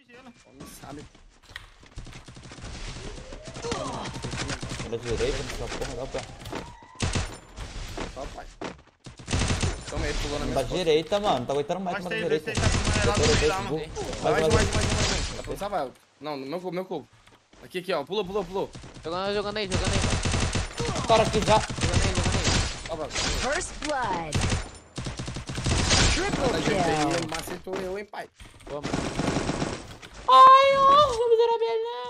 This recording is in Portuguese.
Não sabe. Da direita, nessa porra, dá pra... Só, pai. Toma aí, pulou na minha Da costas. direita, mano. Tá aguentando mais, da direita. Mais. Dá pra salvar. Não, no meu cubo. Aqui, ó. Pulou. Jogando aí, mano. O cara aqui já. Salva. First blood. A Triple gente kill. aí macetou eu, hein, pai. Vamos. Ai, ó, miserável.